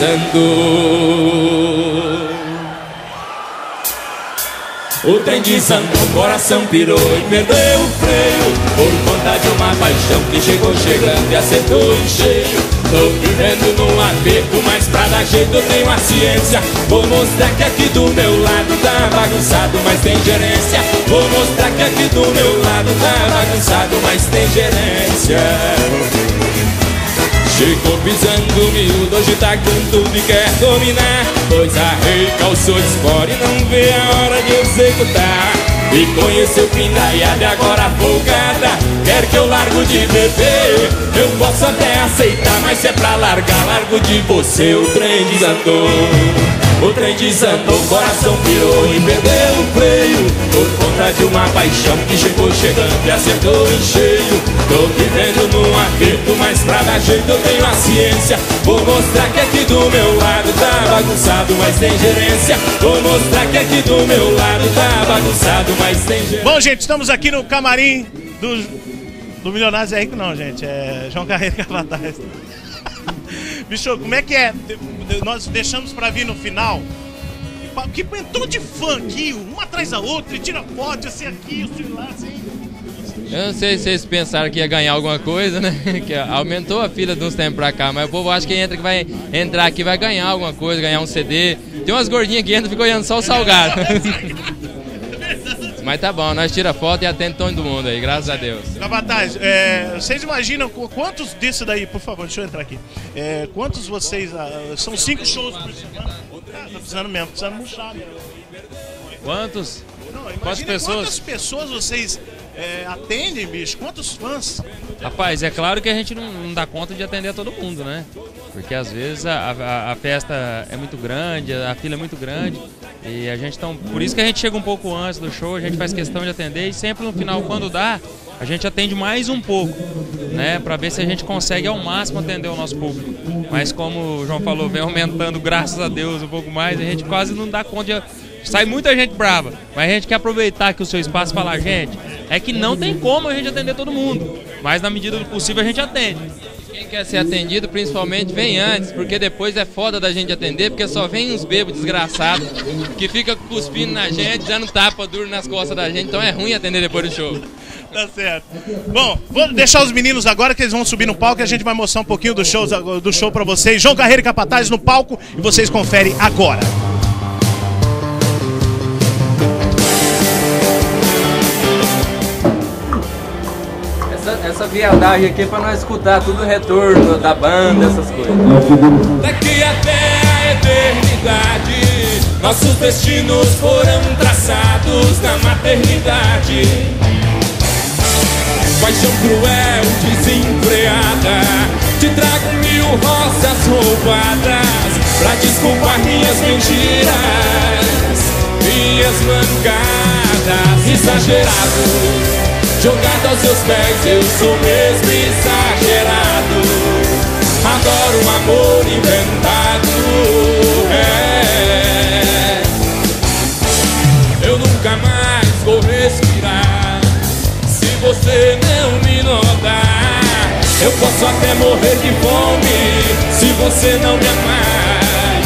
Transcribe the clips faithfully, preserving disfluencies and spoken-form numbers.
desandou. O trem desandou, o coração pirou e perdeu o freio, por conta de uma paixão que chegou chegando e acertou em cheio. Tô vivendo num aperto, mas pra dar jeito eu tenho a ciência. Vou mostrar que aqui do meu lado tá bagunçado, mas tem gerência. Vou mostrar que aqui do meu lado tá bagunçado, mas tem gerência. Chegou pisando miúdo, hoje tá com tudo e quer dominar, pois a rei calçou espora e não vê a hora de executar. E conheceu pindaiada e agora folgada quer que eu largo de beber. Eu posso até aceitar, mas se é pra largar, largo de você. O trem desandou, o trem desandou, o coração pirou e perdeu o freio, por conta de uma paixão que chegou chegando e acertou em cheio. Tô vivendo num aperto, mas pra dar jeito eu tenho a ciência. Vou mostrar que aqui do meu lado tá bagunçado, mas tem gerência. Vou mostrar que aqui do meu lado tá bagunçado, mas tem gerência. Bom, gente, estamos aqui no camarim do, do Milionários é Rico, não, gente. É João Carreiro Capataz. Bicho, como é que é? Nós deixamos pra vir no final. Que entrou de fã aqui, uma atrás da outra, e tira foto, assim aqui, assim lá, assim. Eu não sei se vocês pensaram que ia ganhar alguma coisa, né? Que aumentou a fila de uns tempos pra cá, mas o povo acha que entra, que vai entrar aqui vai ganhar alguma coisa, ganhar um C D. Tem umas gordinhas que entram e ficam olhando só o salgado. Mas tá bom, nós tira foto e atende todo mundo aí, graças a Deus. Capataz, é, vocês imaginam quantos disso daí, por favor, deixa eu entrar aqui. É, quantos vocês, ah, são cinco shows por semana? Ah, tá precisando mesmo, precisando murchar, né? Quantos? Não, Quantas pessoas? Quantas pessoas vocês é, atendem, bicho? Quantos fãs? Rapaz, é claro que a gente não, não dá conta de atender a todo mundo, né? Porque às vezes a, a, a festa é muito grande, a fila é muito grande. E a gente então, por isso que a gente chega um pouco antes do show, a gente faz questão de atender e sempre no final, quando dá, a gente atende mais um pouco, né? Pra ver se a gente consegue ao máximo atender o nosso público. Mas como o João falou, vem aumentando, graças a Deus, um pouco mais, a gente quase não dá conta de... Sai muita gente brava, mas a gente quer aproveitar aqui o seu espaço e falar, gente, é que não tem como a gente atender todo mundo, mas na medida do possível a gente atende. Quem quer ser atendido, principalmente, vem antes, porque depois é foda da gente atender, porque só vem uns bebos desgraçados que fica cuspindo na gente, dando tapa duro nas costas da gente, então é ruim atender depois do show. Tá certo. Bom, vou deixar os meninos agora que eles vão subir no palco e a gente vai mostrar um pouquinho do show, do show pra vocês. João Carreiro e Capataz no palco e vocês conferem agora. Essa viadagem aqui é pra nós escutar tudo o retorno da banda, essas coisas. Daqui até a eternidade, nossos destinos foram traçados na maternidade. Paixão cruel, desenfreada, te trago mil rosas roubadas pra desculpar minhas mentiras, minhas mancadas, exagerado. Jogado aos seus pés, eu sou mesmo exagerado. Adoro um amor inventado, é. Eu nunca mais vou respirar se você não me notar. Eu posso até morrer de fome se você não me amar.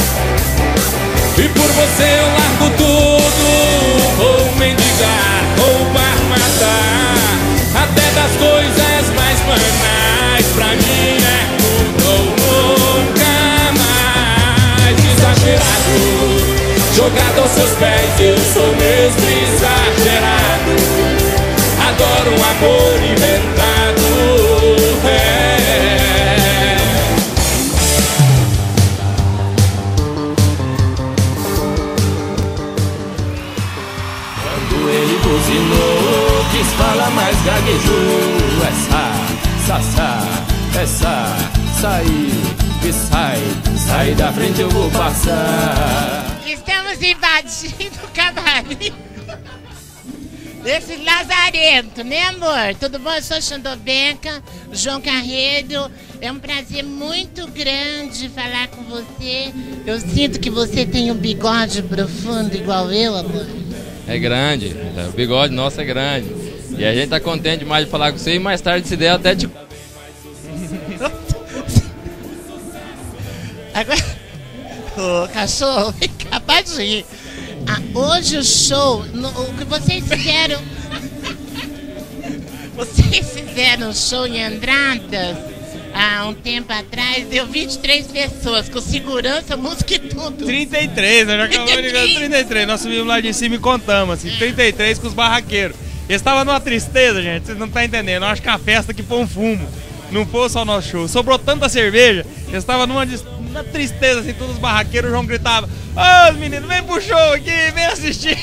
E por você eu largo tudo, vou mendigar, roubar, matar, até das coisas mais banais. Pra mim é tudo ou nunca mais. Exagerado, jogado aos seus pés, eu sou mesmo exagerado. Adoro um amor inventado, é. Buzinou, quis falar, mas gaguejou. Essa, sassá, essa, sai, que sai, sai da frente eu vou passar. Estamos invadindo o camarim desse lazarento, né amor? Tudo bom? Eu sou Xandobenca, João Carreiro. É um prazer muito grande falar com você. Eu sinto que você tem um bigode profundo igual eu, amor. É grande, o bigode nosso é grande. E a gente tá contente demais de falar com você e mais tarde, se der, até te... Agora, ô cachorro, vem cá, pode ir. Ah, hoje o show, no, o que vocês fizeram... Vocês fizeram um show em Andradas há um tempo atrás, deu vinte e três pessoas, com segurança, música e tudo. trinta e três, nós já acabamos ligando trinta e três. Nós subimos lá de cima e contamos, assim, trinta e três com os barraqueiros. Eles estavam numa tristeza, gente, vocês não estão entendendo. Eu acho que a festa que foi um fumo, não foi só o nosso show. Sobrou tanta cerveja, eles estavam numa, numa tristeza, assim, todos os barraqueiros. O João gritava: ô, meninos, vem pro show aqui, vem assistir.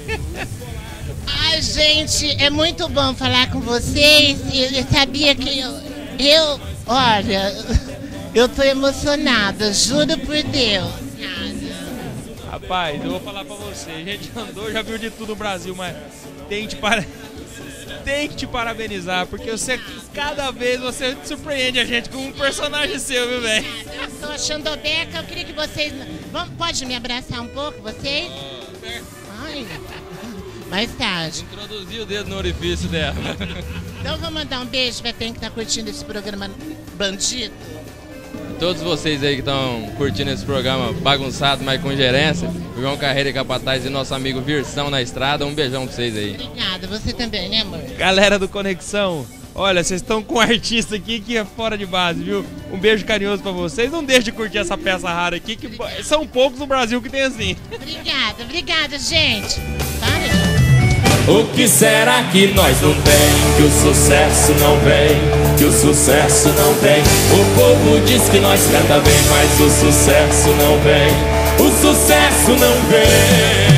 Ai, gente, é muito bom falar com vocês. Eu, eu sabia que eu, eu, olha, eu tô emocionada, juro por Deus. Rapaz, eu vou falar pra você, a gente andou, já viu de tudo no Brasil, mas tem que te, para... tem que te parabenizar, porque você, cada vez você surpreende a gente com um personagem seu, viu, velho? Eu sou a Xandobeca, eu queria que vocês... Vamos, pode me abraçar um pouco, vocês? Ai, mais tarde. Introduzi o dedo no orifício dela. Então vou mandar um beijo pra quem que tá curtindo esse programa bandido. Todos vocês aí que estão curtindo esse programa bagunçado, mas com gerência, o João Carreiro e Capataz e nosso amigo Virsão na estrada, um beijão pra vocês aí. Obrigada, você também, né, amor? Galera do Conexão, olha, vocês estão com um artista aqui que é fora de base, viu? Um beijo carinhoso pra vocês, não deixe de curtir essa peça rara aqui, que são poucos no Brasil que tem assim. Obrigada, obrigada, gente. Para, gente. O que será que nós não tem? Que o sucesso não vem, que o sucesso não vem. O povo diz que nós canta bem, mas o sucesso não vem, o sucesso não vem.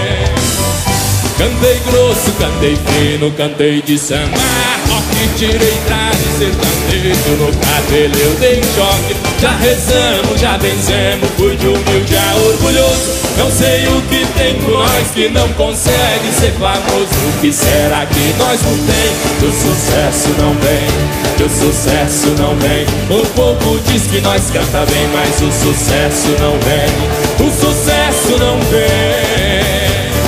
Cantei grosso, cantei fino, cantei de samba, rock, tirei trave, sertanejo no cabelo eu dei choque. Já rezamos, já vencemos, fui de humilde a orgulhoso. Não sei o que tem com nós que não consegue ser famoso. O que será que nós não tem? Que o sucesso não vem, que o sucesso não vem. O povo diz que nós canta bem, mas o sucesso não vem, o sucesso não vem.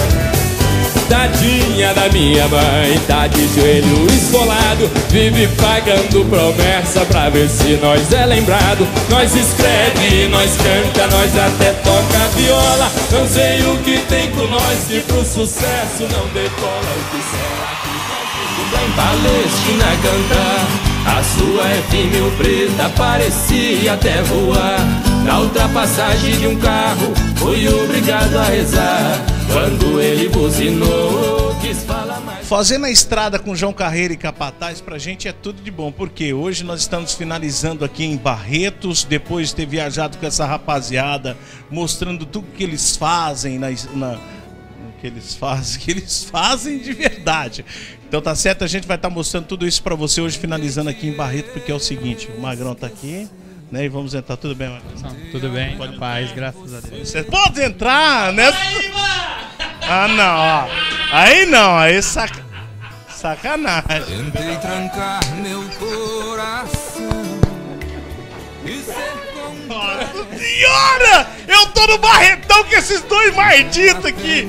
Tadinha da minha mãe, tá de joelho esfolado, vive pagando promessa pra ver se nós é lembrado. Nós escreve, nós canta, nós até toca viola. Não sei o que tem com nós que pro sucesso não decola. O que será que nós vamos em Palestina cantar? A sua F mil preta parecia até voar. Na ultrapassagem de um carro fui obrigado a rezar. Quando ele buzinou, quis falar mais. Fazer na estrada com João Carreiro e Capataz pra gente é tudo de bom, porque hoje nós estamos finalizando aqui em Barretos, depois de ter viajado com essa rapaziada, mostrando tudo que eles fazem na, na que eles fazem, que eles fazem de verdade. Então tá certo, a gente vai estar tá mostrando tudo isso pra você hoje, finalizando aqui em Barretos, porque é o seguinte, o Magrão tá aqui, né? E vamos entrar, tudo bem, Magrão? Tudo bem, pode paz, graças a Deus. Você pode entrar, né? Ah, não, ó. Aí não, aí sac... sacanagem. Tentei trancar meu coração e ser com... Nossa senhora! Eu tô no Barretão com esses dois malditos aqui.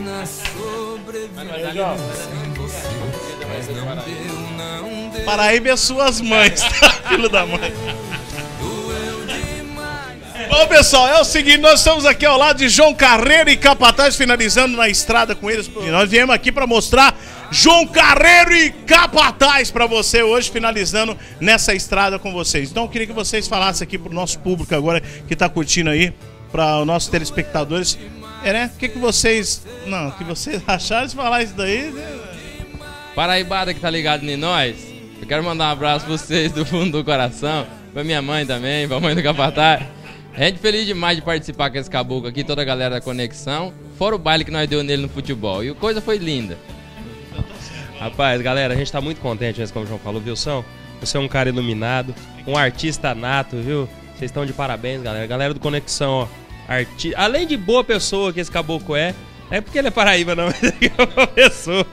Paraíba é suas mães, tá? Filho da mãe. Bom, pessoal, é o seguinte, nós estamos aqui ao lado de João Carreiro e Capataz, finalizando na estrada com eles. E nós viemos aqui para mostrar João Carreiro e Capataz para você hoje, finalizando nessa estrada com vocês. Então eu queria que vocês falassem aqui pro nosso público agora, que tá curtindo aí, para os nossos telespectadores, é, né? O que que vocês, não, que vocês acharam de falar isso daí? Paraibada que tá ligado em nós, eu quero mandar um abraço pra vocês do fundo do coração, pra minha mãe também, pra mãe do Capataz. A gente feliz demais de participar com esse caboclo aqui, toda a galera da Conexão, fora o baile que nós deu nele no futebol, e a coisa foi linda. Rapaz, galera, a gente tá muito contente, né, como o João falou, viu, São? Você é um cara iluminado, um artista nato, viu? Vocês estão de parabéns, galera. Galera do Conexão, ó, arti... além de boa pessoa que esse caboclo é, não é porque ele é paraíba não, mas ele é uma pessoa.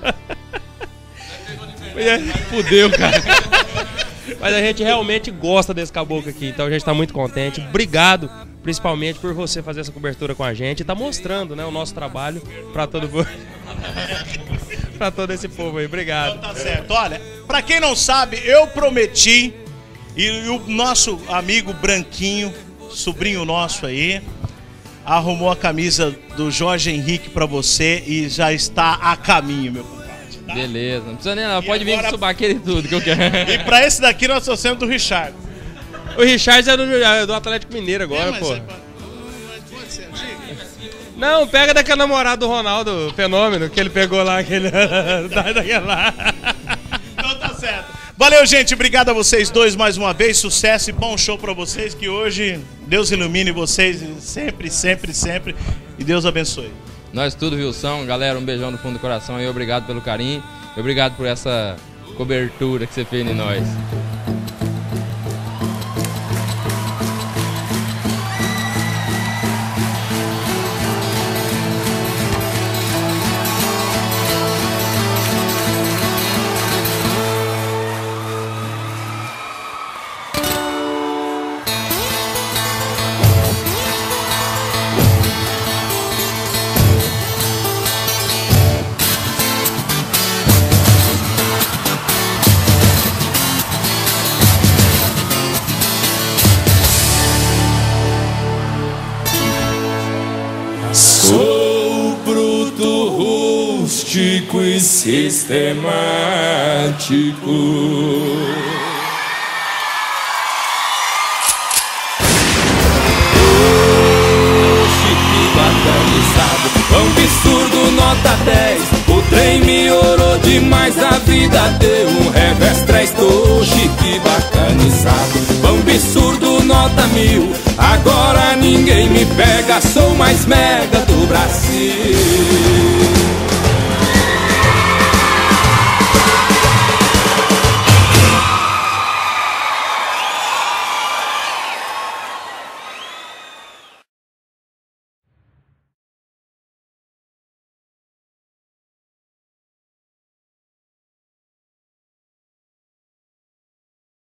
Fudeu, cara. Mas a gente realmente gosta desse caboclo aqui, então a gente tá muito contente. Obrigado, principalmente, por você fazer essa cobertura com a gente e tá mostrando, né, o nosso trabalho pra todo mundo. Pra todo esse povo aí, obrigado. Então tá certo, olha, pra quem não sabe, eu prometi, e o nosso amigo Branquinho sobrinho nosso aí, arrumou a camisa do Jorge Henrique pra você e já está a caminho, meu compadre. Tá? Beleza, não precisa nem nada, E pode vir agora- com subaqueiro e tudo que eu quero. E pra esse daqui nós trouxemos do Richard. O Richard é do, é do Atlético Mineiro agora, É, mas pô. é pra- mas pode ser antigo? Não, pega daquela namorada do Ronaldo, Fenômeno, que ele pegou lá, aquele... daquela... Então tá certo. Valeu, gente. Obrigado a vocês dois mais uma vez. Sucesso e bom show pra vocês. Que hoje Deus ilumine vocês sempre, sempre, sempre. E Deus abençoe. Nós tudo, Wilson. Galera, um beijão do fundo do coração aí. Obrigado pelo carinho. E obrigado por essa cobertura que você fez em nós. Sou bruto, rústico e sistemático. Oxi, que bacanizado, pão absurdo, nota dez. O trem me orou demais, a vida deu um revés três. Oxi, que bacanizado, pão absurdo, nota mil. Agora ninguém me pega, sou mais mega do Brasil.